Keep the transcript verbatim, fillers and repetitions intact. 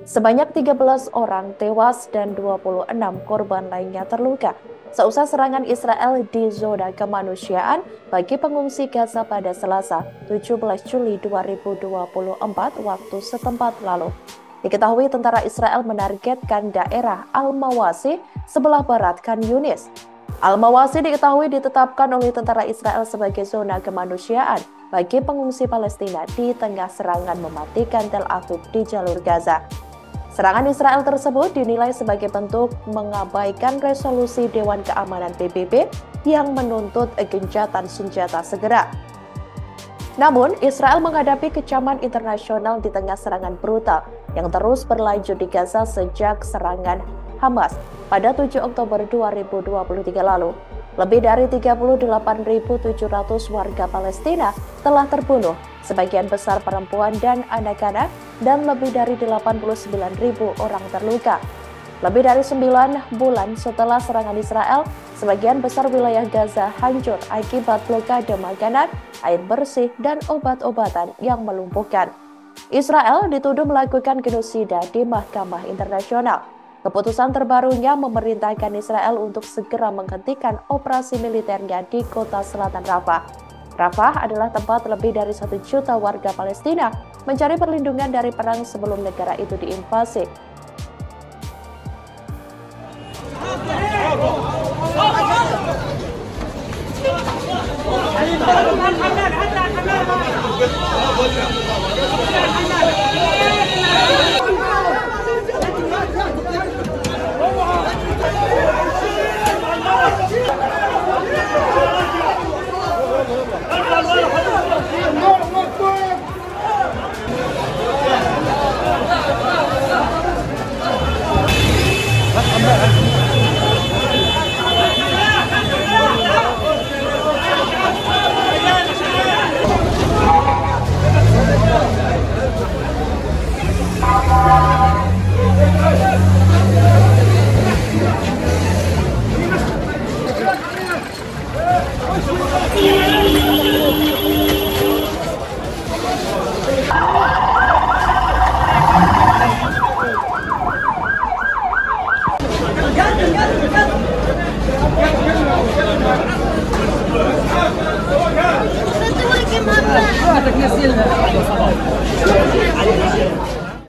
Sebanyak tiga belas orang tewas dan dua puluh enam korban lainnya terluka seusai serangan Israel di zona kemanusiaan bagi pengungsi Gaza pada Selasa, tujuh belas Juli dua ribu dua puluh empat waktu setempat lalu. Diketahui tentara Israel menargetkan daerah Al-Mawasi sebelah barat Khan Yunis. Al-Mawasi diketahui ditetapkan oleh tentara Israel sebagai zona kemanusiaan bagi pengungsi Palestina di tengah serangan mematikan Tel Aviv di jalur Gaza. Serangan Israel tersebut dinilai sebagai bentuk mengabaikan resolusi Dewan Keamanan P B B yang menuntut gencatan senjata segera. Namun, Israel menghadapi kecaman internasional di tengah serangan brutal yang terus berlanjut di Gaza sejak serangan Hamas pada tujuh Oktober dua ribu dua puluh tiga lalu. Lebih dari tiga puluh delapan ribu tujuh ratus warga Palestina telah terbunuh, sebagian besar perempuan dan anak-anak, dan lebih dari delapan puluh sembilan ribu orang terluka. Lebih dari sembilan bulan setelah serangan Israel, sebagian besar wilayah Gaza hancur akibat blokade makanan, air bersih, dan obat-obatan yang melumpuhkan. Israel dituduh melakukan genosida di Mahkamah Internasional. Keputusan terbarunya memerintahkan Israel untuk segera menghentikan operasi militernya di kota selatan Rafah. Rafah adalah tempat lebih dari satu juta warga Palestina mencari perlindungan dari perang sebelum negara itu diinvasi. Satu lagi mana?